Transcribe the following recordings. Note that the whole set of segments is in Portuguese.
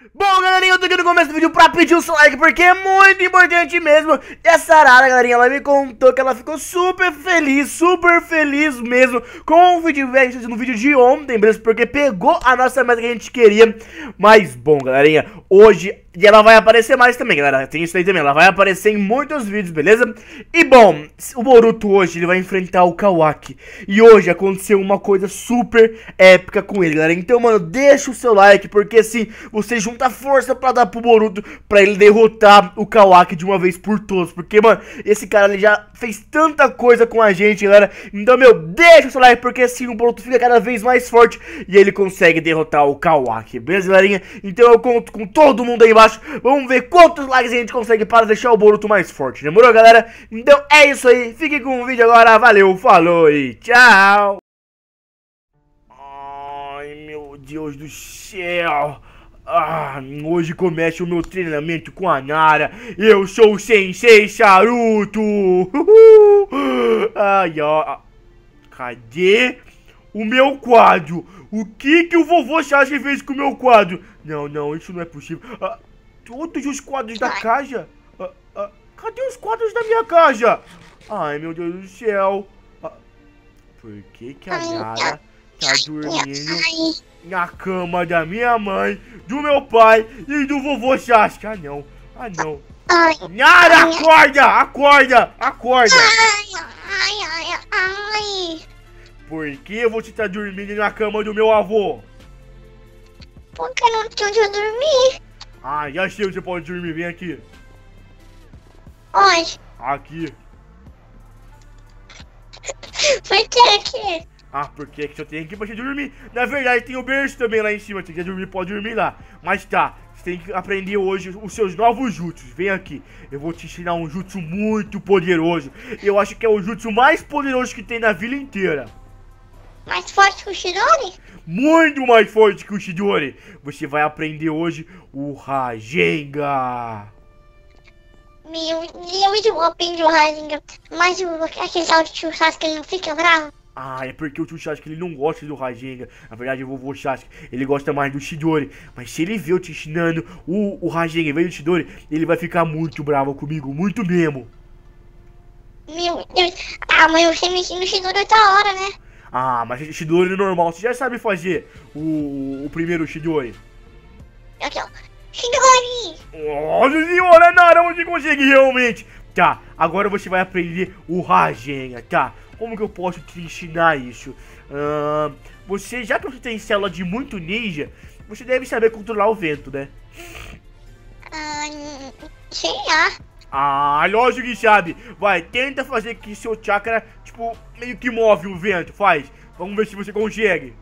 Bom, galerinha, eu tô aqui no começo do vídeo pra pedir o seu like, porque é muito importante mesmo. E a Sarara, galerinha, ela me contou que ela ficou super feliz mesmo com o feedback no vídeo de ontem, beleza? Porque pegou a nossa meta que a gente queria. Mas, bom, galerinha, hoje... E ela vai aparecer mais também, galera, tem isso aí também, ela vai aparecer em muitos vídeos, beleza? E bom, o Boruto hoje, ele vai enfrentar o Kawaki. E hoje aconteceu uma coisa super épica com ele, galera. Então, mano, deixa o seu like, porque assim, você junta força pra dar pro Boruto, pra ele derrotar o Kawaki de uma vez por todas. Porque, mano, esse cara, ele já fez tanta coisa com a gente, galera. Então, meu, deixa o seu like, porque assim o Boruto fica cada vez mais forte e ele consegue derrotar o Kawaki, beleza, galerinha? Então eu conto com todo mundo aí embaixo. Vamos ver quantos likes a gente consegue para deixar o Boruto mais forte, demorou, galera? Então é isso aí, fiquem com o vídeo agora, valeu, falou e tchau! Ai, meu Deus do céu! Hoje começa o meu treinamento com a Nara. Eu sou o Sensei Saruto! Ai, ó. Cadê o meu quadro? O que o vovô Sasuke fez com o meu quadro? Não, isso não é possível. Todos os quadros da casa? Cadê os quadros da minha casa? Ai, meu Deus do céu. Por que a Nara tá dormindo na cama da minha mãe, do meu pai e do vovô Sasuke? Não. Nara, acorda! Por que você tá dormindo na cama do meu avô? Porque eu não tinha onde eu dormir. Já sei onde você pode dormir, vem aqui. Onde? Aqui. Por que aqui? Porque só tem aqui pra você dormir. Na verdade tem o berço também lá em cima, se você quiser dormir pode dormir lá. Mas tá, você tem que aprender hoje os seus novos jutsus. Vem aqui, eu vou te ensinar um jutsu muito poderoso. Eu acho que é o jutsu mais poderoso que tem na vila inteira. Mais forte que o Chidori? Muito mais forte que o Chidori. Você vai aprender hoje o Rasengan. Meu Deus, eu aprendi o Rasengan. Mas aquele tal de tio Sasuke, ele não fica bravo? É porque o tio Sasuke, ele não gosta do Rasengan. Na verdade, o vovô Sasuke, ele gosta mais do Chidori. Mas se ele ver eu te ensinando o Rasengan em vez do Chidori, ele vai ficar muito bravo comigo, muito mesmo. Meu Deus. Mas você me ensina o Chidori outra hora, né? Mas o Chidori normal, você já sabe fazer o primeiro Chidori. Aqui, ó. Chidori! Nossa senhora, Nara, você consegue realmente. Tá, agora você vai aprender o Rasengan, tá? Como que eu posso te ensinar isso? Já que você tem célula de muito ninja, você deve saber controlar o vento, né? Sei lá. Lógico que sabe. Vai, tenta fazer que seu chakra, tipo, meio que move o vento, faz. Vamos ver se você consegue.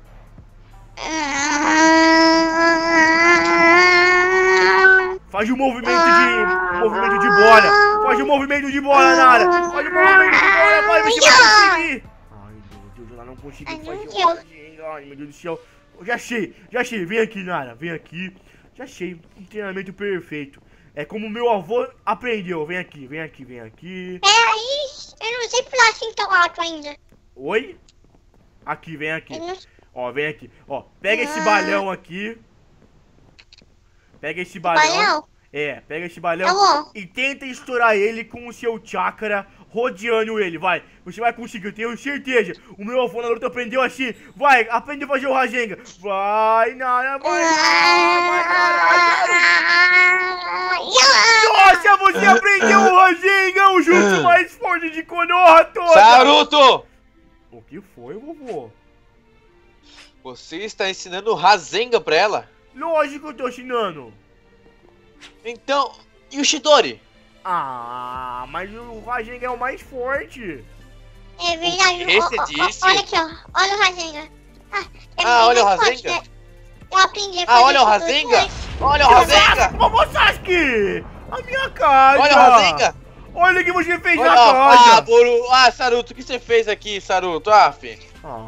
Faz o movimento de bola. Faz o movimento de bola, Nara. Faz o movimento de bola, vai, você vai conseguir. Ai, meu Deus, ela não conseguiu fazer o Rasengan. Ai, meu Deus do céu. Já achei. Vem aqui, Nara, vem aqui. Já achei um treinamento perfeito. É como meu avô aprendeu. Vem aqui. Peraí, eu não sei pular assim tão alto ainda. Oi? Aqui, vem aqui. Ó, vem aqui. Ó, pega esse balão aqui. Pega esse balão. Pega esse balão e tenta estourar ele com o seu chakra rodeando ele, vai. Você vai conseguir, eu tenho certeza. O meu avô Naruto aprendeu assim. Vai, aprende a fazer o Rasengan. Vai, Nara, vai. Nossa, você aprendeu o Rasengan, o jutsu mais forte de Konoha toda. Saruto! O que foi, vovô? Você está ensinando o Rasengan pra ela? Lógico que eu tô ensinando. Então, e o Chidori? Mas o Rasengan é o mais forte. É verdade. Esse disse? Olha aqui, ó. Olha o Rasengan. Olha o Rasengan? Né? Eu aprendi a fazer olha o Rasengan? Olha o Rasengan? Vovô Sasuke! A minha casa! Olha o Rasengan? Olha o que você fez na casa! Saruto, o que você fez aqui, Saruto? Filho.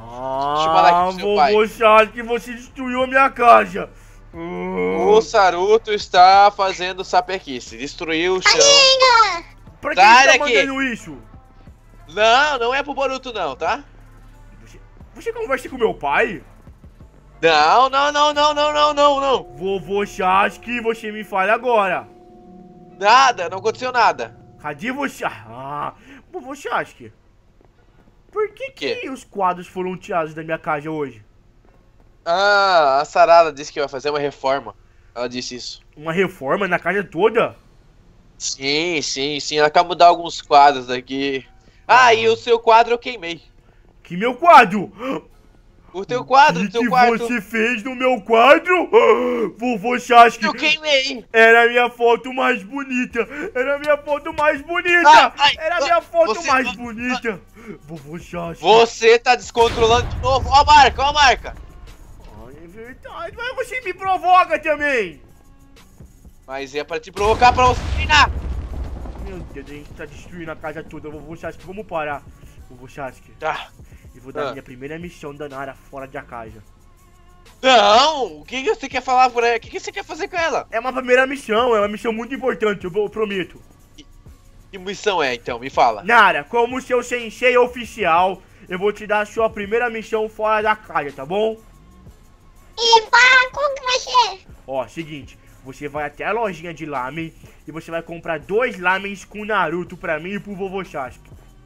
Vovô Sasuke, você destruiu a minha casa! O Saruto está fazendo sapequice, destruiu o chão. Pra quem você tá mandando isso? Não é pro Boruto não, tá? Você conversa com meu pai? Não, não, não, não, não, não, não, não. Vovô Chasque, você me fala agora. Nada, não aconteceu nada. Cadê você? Ah, vovô Chasque. Por que Quê? os quadros foram tirados da minha casa hoje? Ah, a Sarada disse que vai fazer uma reforma. Ela disse isso. Uma reforma na casa toda? Sim, sim, sim. Ela quer mudar alguns quadros daqui. Ah, e o seu quadro eu queimei. Que meu quadro? O teu quadro, O o que teu quarto. você fez no meu quadro? Vovô Chasque, Eu queimei. era a minha foto mais bonita. Era a minha foto mais bonita. Ai, ai, Era a minha foto você- mais bonita. Vovô Chasque. Você tá descontrolando de novo. Ó a marca, ó a marca. Ai, é verdade, mas você me provoca também. Mas é pra te provocar, pra você treinar. Meu Deus, a gente tá destruindo a casa toda. Vovô Chasque, vamos parar. Vovô Chasque, Tá. eu vou dar Ah. minha primeira missão da Nara fora da casa. Não, o que você quer falar por ela? O que você quer fazer com ela? É uma primeira missão, é uma missão muito importante, eu prometo. Que missão é, então? Me fala. Nara, como seu sensei oficial, eu vou te dar a sua primeira missão fora da casa, tá bom? E pá, como que vai ser? Ó, seguinte, você vai até a lojinha de lamen e você vai comprar 2 lamens com Naruto pra mim e pro vovô Chasque.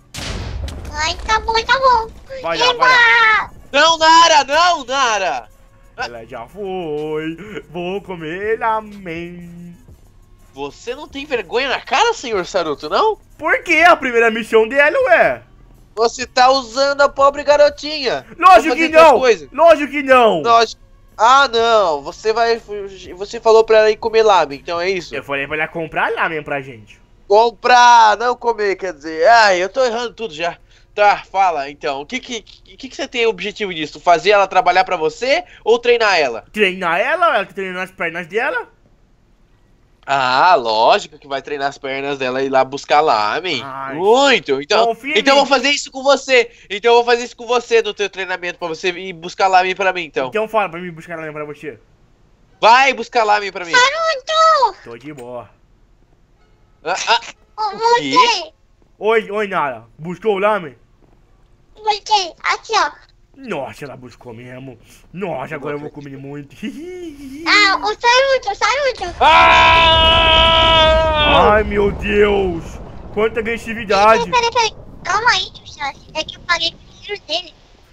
Ai, tá bom, tá bom. Vai lá, Eba! vai lá. Não, Nara, não, Nara. Ela já foi, vou comer lamen. Você não tem vergonha na cara, senhor Saruto, não? Por que a primeira missão dela, ué? Você tá usando a pobre garotinha. Lógico Pra que fazer outras não, coisas. lógico que não. Nós... Ah, não. Você falou pra ela ir comer lamen, então é isso? Eu falei pra ela comprar lamen pra gente. Comprar, não comer, quer dizer. Ah, eu tô errando tudo já. Tá, fala então. O que você tem objetivo disso? Fazer ela trabalhar pra você ou treinar ela? Treinar ela tá treinando as pernas dela? Ah, lógico que vai treinar as pernas dela e ir lá buscar lamen. Ai, Muito. Então, confia em então mim. eu vou fazer isso com você. Então eu vou fazer isso com você no teu treinamento pra você ir buscar lamen pra mim, então. Então fala pra mim buscar lamen pra você. Vai buscar lamen pra mim. Naruto! Tô de boa. Ô, quê? você! Oi, Nara. Buscou o lamen? Você! Aqui, ó. Nossa, ela buscou mesmo. Nossa, agora eu vou comer muito. Ah, o Saruto! Ah! Ai, meu Deus. Quanta agressividade. Peraí. Calma aí, tio Sassi. É que eu paguei com o dinheiro dele.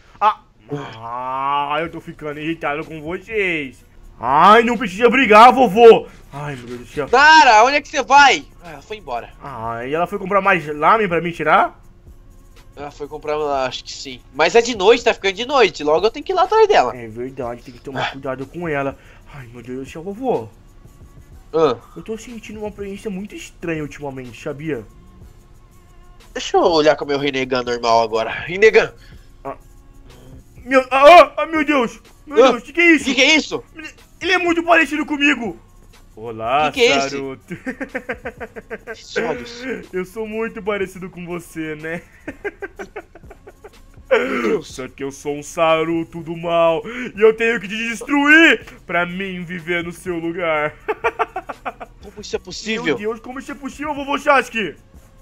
Eu tô ficando irritado com vocês. Ai, não precisa brigar, vovô. Ai, meu Deus do céu. Nara, onde é que você vai? Ah, ela foi embora. Ai, ela foi comprar mais lamen pra me tirar? Ela foi comprar, acho que sim. Mas é de noite, tá ficando de noite. Logo eu tenho que ir lá atrás dela. É verdade, tem que tomar cuidado com ela. Ai, meu Deus do céu, vovô. Ah, Eu tô sentindo uma aparência muito estranha ultimamente, sabia? deixa eu olhar com o meu Rinnegan normal agora. Rinnegan, Meu Deus! Meu Deus, o que é o isso? que é isso? Ele é muito parecido comigo! Olá, Que é esse? Saruto. Esses olhos. Eu sou muito parecido com você, né? Só que eu sou um Saruto do mal e eu tenho que te destruir pra mim viver no seu lugar. Como isso é Meu possível? Deus, como isso é possível, vovô Chasque?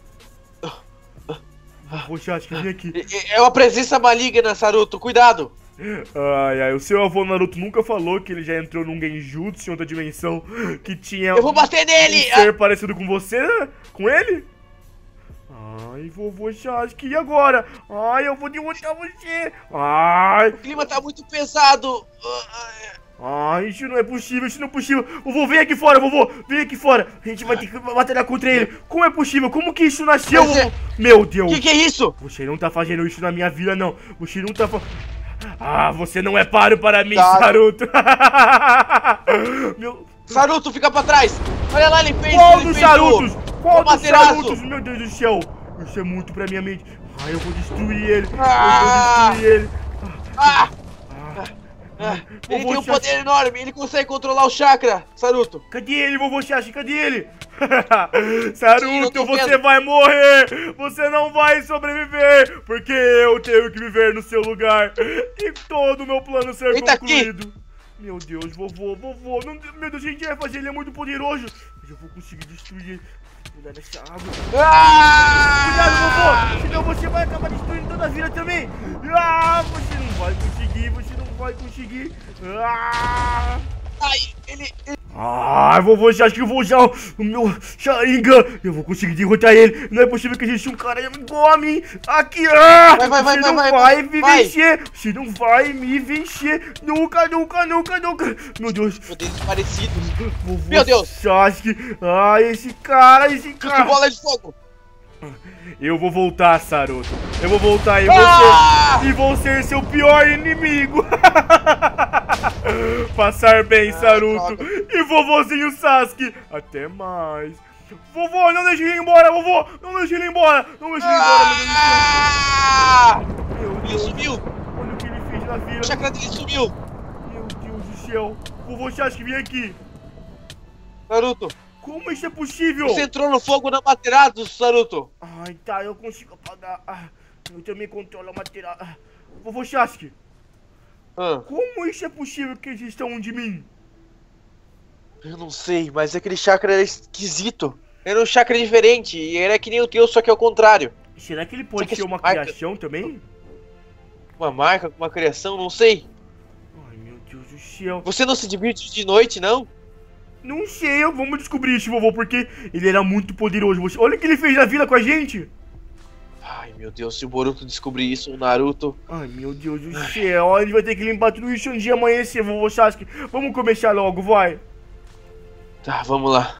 Vovô Chasque, vem aqui. É uma presença maligna, Saruto. Cuidado. Ai, o seu avô Naruto nunca falou que ele já entrou num genjutsu em outra dimensão que tinha Eu vou bater nele. um ser parecido com você, com ele? Ai, vovô Chasque, e agora? Ai, eu vou derrotar você. Ai, O clima tá muito pesado. ai, isso não é possível, isso não é possível. Vovô, vem aqui fora, vovô, vem aqui fora. A gente vai ter que batalhar contra ele. Como é possível? Como que isso nasceu, Mas é- vovô? Meu Deus. Que é isso? Você não tá fazendo isso na minha vida, não. Você não tá você não é páreo para mim, Tá. Saruto. Meu... Saruto, fica pra trás. Olha lá, ele fez. Qual ele dos fez Sarutos? Qual dos Materaço. Sarutos? Meu Deus do céu. Isso é muito pra minha mente. Ai, eu vou destruir ele. Eu Ah. vou destruir ele. Ah, ele Vovô tem um Chasque. poder enorme. Ele consegue controlar o chakra, Saruto. Cadê ele, vovô Chasque? Cadê ele? Sim, eu Saruto, tô você vendo. vai morrer! Você não vai sobreviver! Porque eu tenho que viver no seu lugar! E todo o meu plano ser Ele tá aqui. concluído! Meu Deus, vovô, não, meu Deus, a gente vai fazer, ele é muito poderoso. Mas eu vou conseguir destruir ele. Cuidado dessa água. Cuidado, vovô, senão você vai acabar destruindo toda a vila também. Você não vai conseguir. Vovô, você acha que eu vou usar o meu Sharingan? Eu vou conseguir derrotar ele. Não é possível que exista um cara igual a mim. Aqui, você não vai me vencer. Você não vai me vencer. Nunca. Meu Deus. Poderes parecidos. Vovô Meu Deus. Sasuke. Esse cara. Bola de fogo. Eu vou voltar, Saruto. Eu vou voltar e vou ser seu pior inimigo. Passar bem, Saruto. E vovozinho Sasuke. Até mais. Vovô, não deixe ele ir embora, vovô. Não deixe ele ir embora, meu Deus do céu. Ele sumiu. Olha o que ele fez na vila. O chakra dele sumiu. Meu Deus do céu. Vovô Sasuke, vem aqui. Naruto. Como isso é possível? Você entrou no fogo na Materazo, Naruto. Ai, tá, eu consigo apagar. Eu também controlo a matéria. Vovô Sasuke. Como isso é possível que exista um de mim? Eu não sei, mas aquele chakra era esquisito. Era um chakra diferente, e era que nem o teu, só que é o contrário. Será que ele pode ser uma criação também? Uma marca, uma criação, não sei. Ai, meu Deus do céu. Você não se diverte de noite, não? Não sei, vamos descobrir isso, vovô, porque ele era muito poderoso. Olha o que ele fez na vila com a gente. Ai, meu Deus, se o Boruto descobrir isso, o Naruto... Ai, meu Deus do céu, a gente vai ter que limpar tudo isso antes de amanhecer, vovô Sasuke. Vamos começar logo, vai. Tá, vamos lá.